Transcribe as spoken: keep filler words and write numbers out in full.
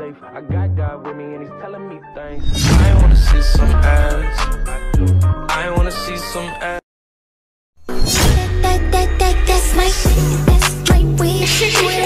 life. I got God with me and he's telling me things. I wanna see some ass. I wanna see some ass. That, that, that, that's my shit. That's right, we